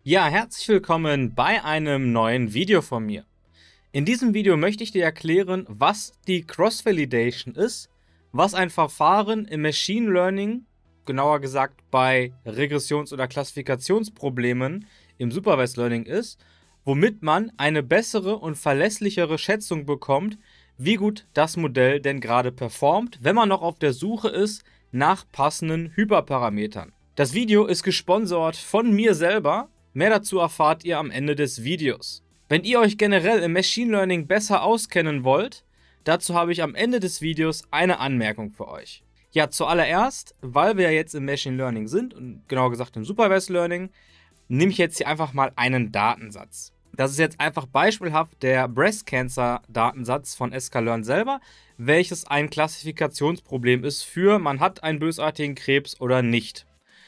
Ja, herzlich willkommen bei einem neuen Video von mir. In diesem Video möchte ich dir erklären, was die Cross-Validation ist, was ein Verfahren im Machine Learning, genauer gesagt bei Regressions- oder Klassifikationsproblemen im Supervised Learning ist, womit man eine bessere und verlässlichere Schätzung bekommt, wie gut das Modell denn gerade performt, wenn man noch auf der Suche ist nach passenden Hyperparametern. Das Video ist gesponsert von mir selber. Mehr dazu erfahrt ihr am Ende des Videos. Wenn ihr euch generell im Machine Learning besser auskennen wollt, dazu habe ich am Ende des Videos eine Anmerkung für euch. Ja, zuallererst, weil wir ja jetzt im Machine Learning sind und genauer gesagt im Supervised Learning, nehme ich jetzt hier einfach mal einen Datensatz. Das ist jetzt einfach beispielhaft der Breast Cancer Datensatz von sklearn selber, welches ein Klassifikationsproblem ist für man hat einen bösartigen Krebs oder nicht.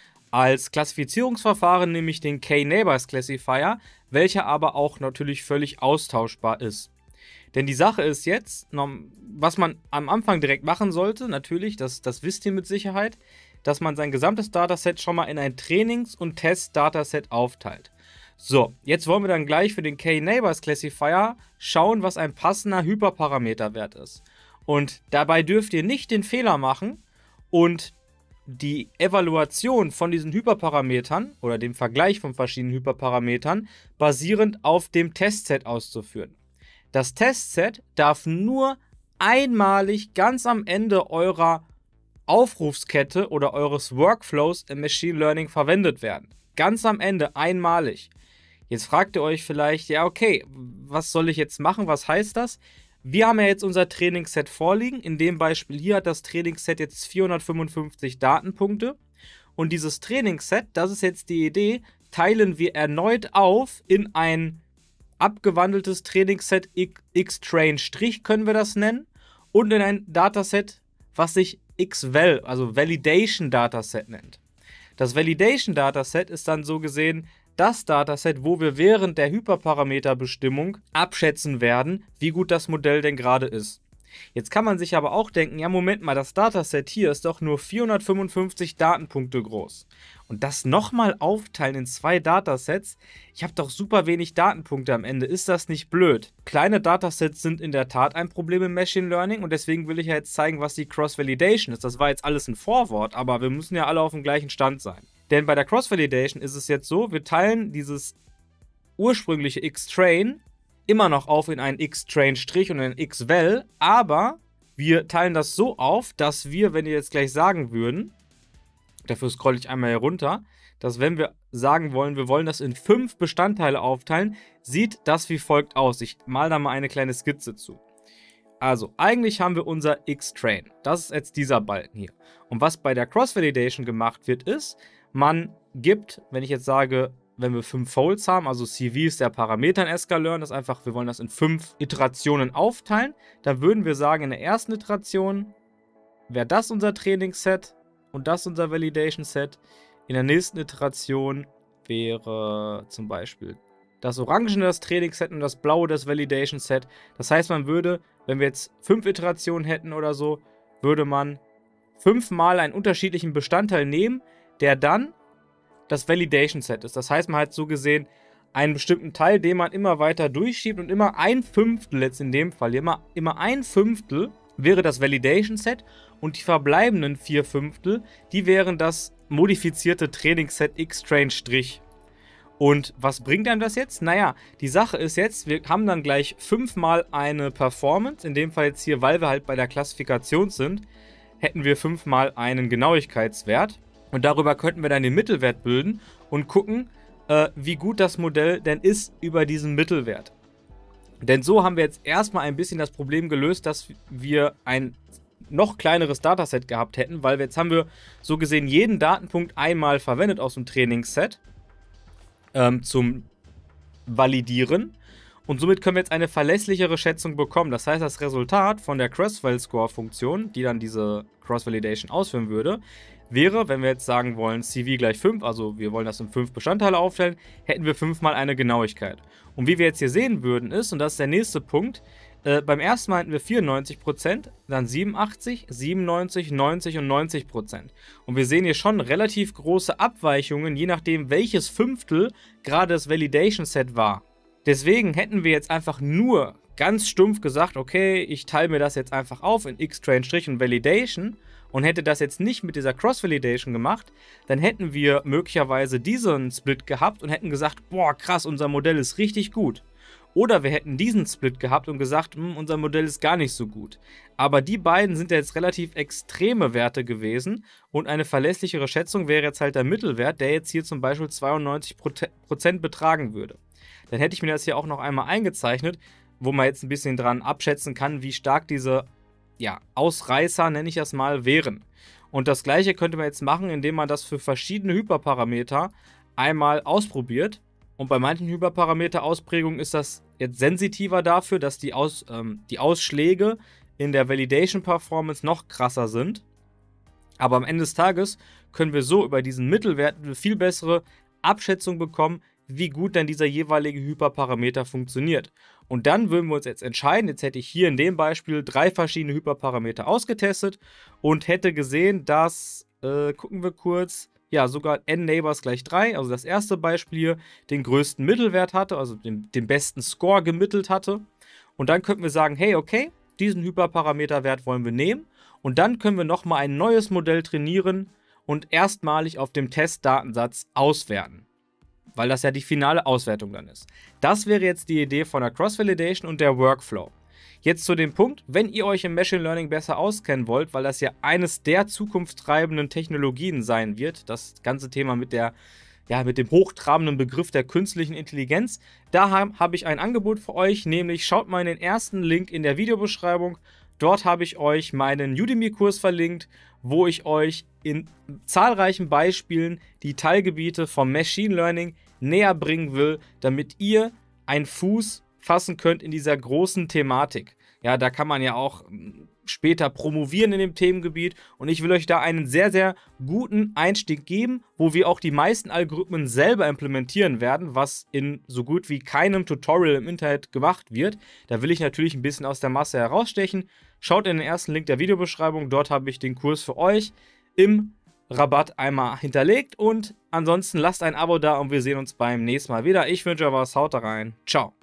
Als Klassifizierungsverfahren nehme ich den K-Neighbors Classifier, welcher aber auch natürlich völlig austauschbar ist. Denn die Sache ist jetzt, was man am Anfang direkt machen sollte, natürlich, das wisst ihr mit Sicherheit, dass man sein gesamtes Dataset schon mal in ein Trainings- und Test-Dataset aufteilt. So, jetzt wollen wir dann gleich für den K-Neighbors Classifier schauen, was ein passender Hyperparameterwert ist. Und dabei dürft ihr nicht den Fehler machen und die Evaluation von diesen Hyperparametern oder dem Vergleich von verschiedenen Hyperparametern basierend auf dem Testset auszuführen. Das Testset darf nur einmalig ganz am Ende eurer Aufrufskette oder eures Workflows im Machine Learning verwendet werden. Ganz am Ende einmalig. Jetzt fragt ihr euch vielleicht, ja okay, was soll ich jetzt machen, was heißt das? Wir haben ja jetzt unser Trainingsset vorliegen. In dem Beispiel hier hat das Trainingsset jetzt 455 Datenpunkte. Und dieses Trainingsset, das ist jetzt die Idee, teilen wir erneut auf in ein abgewandeltes Trainingsset X-Train', können wir das nennen, und in ein Dataset, was sich X-Val, also Validation Dataset nennt. Das Validation Dataset ist dann so gesehen das Dataset, wo wir während der Hyperparameterbestimmung abschätzen werden, wie gut das Modell denn gerade ist. Jetzt kann man sich aber auch denken, ja Moment mal, das Dataset hier ist doch nur 455 Datenpunkte groß. Und das nochmal aufteilen in zwei Datasets, ich habe doch super wenig Datenpunkte am Ende, ist das nicht blöd? Kleine Datasets sind in der Tat ein Problem im Machine Learning und deswegen will ich ja jetzt zeigen, was die Cross-Validation ist. Das war jetzt alles ein Vorwort, aber wir müssen ja alle auf dem gleichen Stand sein. Denn bei der Cross-Validation ist es jetzt so, wir teilen dieses ursprüngliche X-Train immer noch auf in einen X-Train' und einen X-Val, aber wir teilen das so auf, dass wir, wenn ihr jetzt gleich sagen würden, dafür scrolle ich einmal hier runter, dass wenn wir sagen wollen, wir wollen das in 5 Bestandteile aufteilen, sieht das wie folgt aus. Ich male da mal eine kleine Skizze zu. Also, eigentlich haben wir unser X-Train. Das ist jetzt dieser Balken hier. Und was bei der Cross-Validation gemacht wird, ist, man gibt, wenn ich jetzt sage, wenn wir 5 Folds haben, also CV ist der Parameter in sklearn, das ist einfach, wir wollen das in 5 Iterationen aufteilen, dann würden wir sagen, in der ersten Iteration wäre das unser Trainingsset und das unser Validation-Set. In der nächsten Iteration wäre zum Beispiel das Orangene das Trainingsset und das Blaue das Validation-Set. Das heißt, man würde, wenn wir jetzt 5 Iterationen hätten oder so, würde man 5 Mal einen unterschiedlichen Bestandteil nehmen, der dann das Validation-Set ist. Das heißt, man hat so gesehen einen bestimmten Teil, den man immer weiter durchschiebt und immer ein Fünftel, jetzt in dem Fall, immer ein Fünftel wäre das Validation-Set und die verbleibenden 4 Fünftel, die wären das modifizierte Trainingsset X-Train'. Und was bringt einem das jetzt? Naja, die Sache ist jetzt, wir haben dann gleich 5 Mal eine Performance, in dem Fall jetzt hier, weil wir halt bei der Klassifikation sind, hätten wir 5 Mal einen Genauigkeitswert. Und darüber könnten wir dann den Mittelwert bilden und gucken, wie gut das Modell denn ist über diesen Mittelwert. Denn so haben wir jetzt erstmal ein bisschen das Problem gelöst, dass wir ein noch kleineres Dataset gehabt hätten, weil jetzt haben wir so gesehen jeden Datenpunkt einmal verwendet aus dem Trainingsset zum Validieren. Und somit können wir jetzt eine verlässlichere Schätzung bekommen. Das heißt, das Resultat von der Cross-Val-Score-Funktion, die dann diese Cross-Validation ausführen würde, wäre, wenn wir jetzt sagen wollen, CV gleich 5, also wir wollen das in 5 Bestandteile aufteilen, hätten wir 5 mal eine Genauigkeit. Und wie wir jetzt hier sehen würden ist, und das ist der nächste Punkt, Beim ersten Mal hatten wir 94%, dann 87, 97, 90 und 90%. Und wir sehen hier schon relativ große Abweichungen, je nachdem welches Fünftel gerade das Validation Set war. Deswegen hätten wir jetzt einfach nur ganz stumpf gesagt, okay, ich teile mir das jetzt einfach auf in X-Train Strich und Validation und hätte das jetzt nicht mit dieser Cross-Validation gemacht, dann hätten wir möglicherweise diesen Split gehabt und hätten gesagt, boah krass, unser Modell ist richtig gut. Oder wir hätten diesen Split gehabt und gesagt, unser Modell ist gar nicht so gut. Aber die beiden sind ja jetzt relativ extreme Werte gewesen und eine verlässlichere Schätzung wäre jetzt halt der Mittelwert, der jetzt hier zum Beispiel 92% betragen würde. Dann hätte ich mir das hier auch noch einmal eingezeichnet, wo man jetzt ein bisschen dran abschätzen kann, wie stark diese Ausreißer, nenne ich das mal, wären. Und das gleiche könnte man jetzt machen, indem man das für verschiedene Hyperparameter einmal ausprobiert. Und bei manchen Hyperparameter-Ausprägungen ist das jetzt sensitiver dafür, dass die Ausschläge in der Validation-Performance noch krasser sind. Aber am Ende des Tages können wir so über diesen Mittelwert eine viel bessere Abschätzung bekommen, wie gut denn dieser jeweilige Hyperparameter funktioniert. Und dann würden wir uns jetzt entscheiden, jetzt hätte ich hier in dem Beispiel 3 verschiedene Hyperparameter ausgetestet und hätte gesehen, dass, gucken wir kurz, ja, sogar n-Neighbors gleich 3, also das erste Beispiel hier, den größten Mittelwert hatte, also den besten Score gemittelt hatte. Und dann könnten wir sagen, hey, okay, diesen Hyperparameterwert wollen wir nehmen. Und dann können wir nochmal ein neues Modell trainieren und erstmalig auf dem Testdatensatz auswerten. Weil das ja die finale Auswertung dann ist. Das wäre jetzt die Idee von der Cross-Validation und der Workflow. Jetzt zu dem Punkt, wenn ihr euch im Machine Learning besser auskennen wollt, weil das ja eines der zukunftstreibenden Technologien sein wird, das ganze Thema mit dem hochtrabenden Begriff der künstlichen Intelligenz, da habe ich ein Angebot für euch, nämlich schaut mal in den ersten Link in der Videobeschreibung. Dort habe ich euch meinen Udemy-Kurs verlinkt, wo ich euch in zahlreichen Beispielen die Teilgebiete vom Machine Learning näher bringen will, damit ihr einen Fuß fassen könnt in dieser großen Thematik. Ja, da kann man ja auch später promovieren in dem Themengebiet und ich will euch da einen sehr, sehr guten Einstieg geben, wo wir auch die meisten Algorithmen selber implementieren werden, was in so gut wie keinem Tutorial im Internet gemacht wird. Da will ich natürlich ein bisschen aus der Masse herausstechen. Schaut in den ersten Link der Videobeschreibung, dort habe ich den Kurs für euch im Rabatt einmal hinterlegt und ansonsten lasst ein Abo da und wir sehen uns beim nächsten Mal wieder. Ich wünsche euch was, haut da rein, ciao.